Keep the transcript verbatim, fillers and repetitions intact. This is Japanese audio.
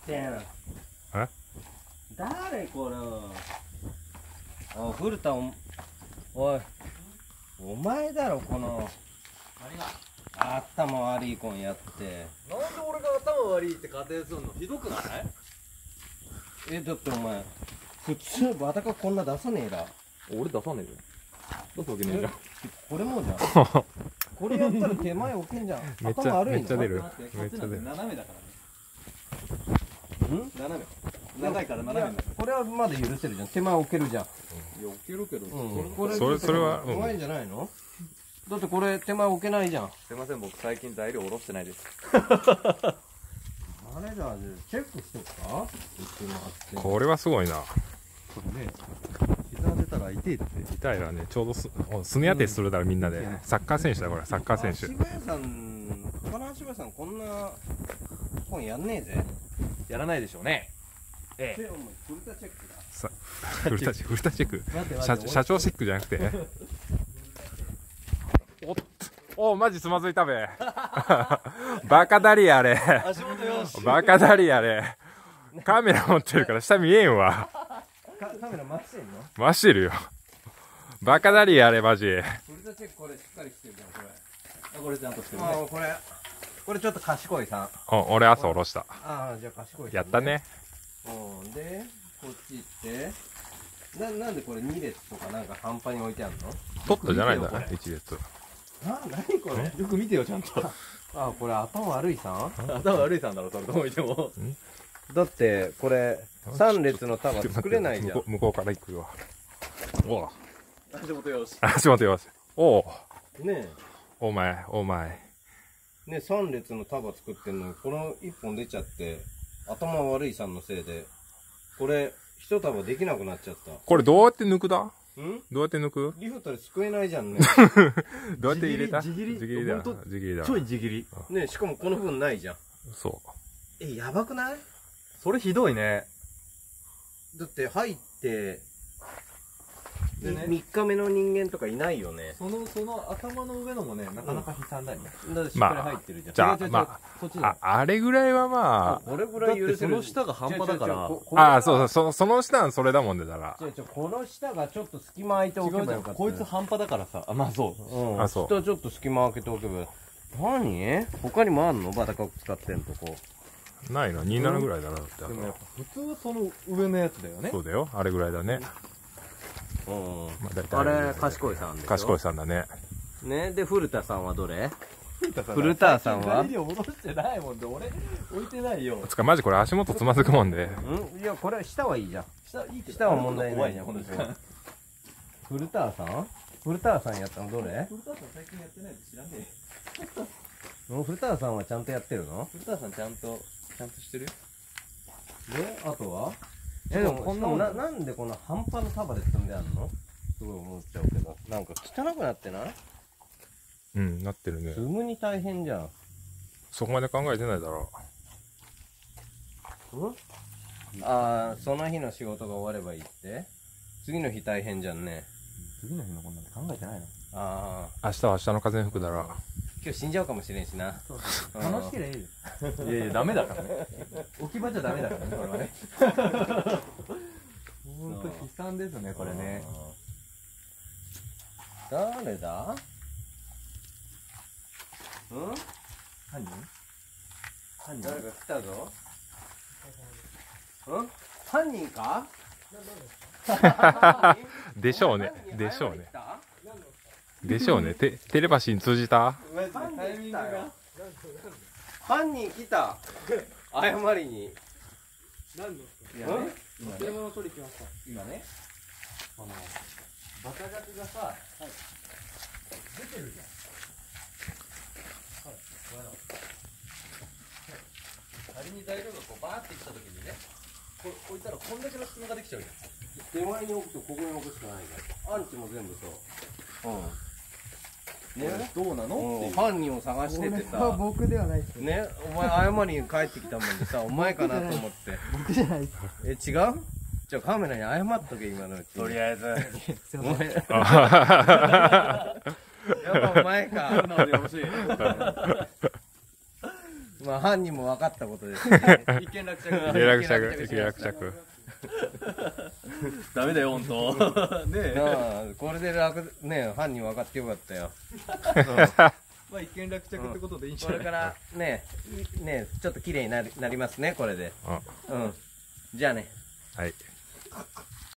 ってん。 え？ 誰これ。あ、古田、お、おい。お前だろ、この。 何が？ 頭悪い子んやって。 なんで俺が頭悪いって仮定すんの？ひどくない？ え、だってお前、普通バタカこんな出さねえだ。 俺出さねえよ。出すわけねえじゃん。 これもじゃん。これやったら手前置けんじゃん。 めっちゃ頭悪いのめっちゃ出る。 待ってめっちゃ出る。 斜めだからね。 ん斜め。長いから斜めになる。 これはまだ許せるじゃん。手前置けるじゃん。 いや、置けるけど。 うん。 これそれそれはうんうまいんじゃないの？だってこれ手前置けないじゃん。 すいません、僕最近材料おろしてないです。 あれだ、チェックしとくか？ これはすごいな。 これね、膝当てたら痛いって。 痛いらね、ちょうどすおすね当てするだろみんなで。サッカー選手だこれ、サッカー選手。 足早さん、他の足早さんこんな本やんねえぜ。 やらないでしょうね。えで、お前古田チェックだ。 さ古田古田チェック。 待って社社長チェックじゃなくて。おっおマジつまずいたべ。バカだりあれ。 足元よし。 バカだりあれ。カメラ持ってるから下見えんわ。 カカメラ回してんの？ 回してるよ。バカだりあれマジ。 古田チェックこれしっかりしてるじゃん、これ。 あ、これちゃんとしてるね。 ああ、これ。これちょっと賢いさん。 お俺朝下ろした。 ああ、じゃあ賢いさん、 やったね。 うん、で、こっち行って。な、なんでこれに列とかなんか半端に置いてあるの？ 取ったじゃないんだね、一列。 あ、なにこれ？ よく見てよ、ちゃんと。 あ、これ頭悪いさん？ 頭悪いさんだろ、それどう見ても。 だって、これ、さん列の束作れないじゃん。 向こう向こうから行くよ。おう足元よし。 足元よし。おうねお前、お前。 え、ねえ、さん列の束作ってんのに、このいっぽん出ちゃって、頭悪いさんのせいで、これ、一束できなくなっちゃった。 これどうやって抜くだ？ ん？ どうやって抜く？ リフトですくえないじゃんね。 どうやって入れた？ 地切り地切りだよ。 ほんと地切りだ。 ちょい地切り。 ねえ、しかもこの分ないじゃん。 そえ、やばくない？ それひどいね。 だって入って、 でねみっかめの人間とかいないよね。 その、その頭の上のもね、なかなか悲惨だよね。 だってしっかり入ってるじゃん。 じゃあ違う違う違うまう。 そっちだあ、あれぐらいはまこれぐらだってい許せる。 その下が半端だから。 違う違う違うここあ。ああ、 れがそうそう、その、その下はそれだもんで、だか違う違う、この下がちょっと隙間空いてお違うじゃん。 けばよかった。 こいつ半端だからさ。あ、まあそう。 うん。 あそう下ちょっと隙間開けておけば。何？他にもあんの？バタカク使ってんとこ。 ら。ないな、にじゅうななぐらいだな、だって。 でもやっぱ普通はその上のやつだよね。 そうだよ、あれぐらいだね。 うん。 まあ、大体あぐらいれ、賢いさんでしょ？ 賢いさんだね。 ね。で、古田さんはどれ？ 古古田さんは材料戻してないもんで、俺、置いてないよ。 つか、マジこれ足元つまずくもんで。 ん？いや、これ下はいいじゃん。 下、いいけど下は問題ない怖いね、この時間。 古田さん？古田さんやったのどれ？ 古田さん最近やってないの知らねえ。 うん、古田さんはちゃんとやってるの？ 古田さんちゃんと、ちゃんとしてるよ。 で、あとは？ えでもこんなもんな、なんでこんな半端の束で積んであるの？すごい思っちゃうけど。なんか汚くなってない？ うん、なってるね積。むに大変じゃん。 そこまで考えてないだろうん？ああ、その日の仕事が終わればいいって？次の日大変じゃんね。 次の日のこんなんて考えてないの？ ああ、 う。明日は明日の風に吹くだろ今日死んじゃうかもしれんしな。うん楽しければいいよ。いやいや、ダメだからね。置き場じゃダメだからね、これはね。ほんと悲惨ですね、これね。 誰だ？うん？ 犯人犯人誰か来たぞ。うん？犯人か？ う。でしょうね。でしょうね。 来た？ でしょうね。テテレパシーに通じた？ マジでタイミングが。 犯人来た。謝りに。 何のいやうんね、今ね、物取り来ました。今ね、あの、バタガキがさ、出てるじゃん。はい、これだ。仮に材料がこうバーってきたときにね、こ置いたらこんだけの隙間ができちゃうじゃん。 手前に置くとここに置くしかないから。アンチも全部そう。うん。ね、 どうなのっていう。 犯人を探しててさ、 僕ではないです。 ね、お前謝りに帰ってきたもんでさ、お前かなと思って。 僕じゃないです。 え、違う？じゃあカメラに謝っとけ、今のうちに。とりあえず。 すいおません。 前、やっぱお前か。 素直でよろしい。 まあ犯人も分かったことですね。 一件落着。 一件落着、一件落着。 ダメだよ、本当。ねえ。 なあ、これで楽、ね、犯人分かってよかったよ。 まあ一件落着ってことでいいんじゃない。 これからね、ね、ちょっと綺麗になりなりますね、これで。うん。じゃあね。 はい。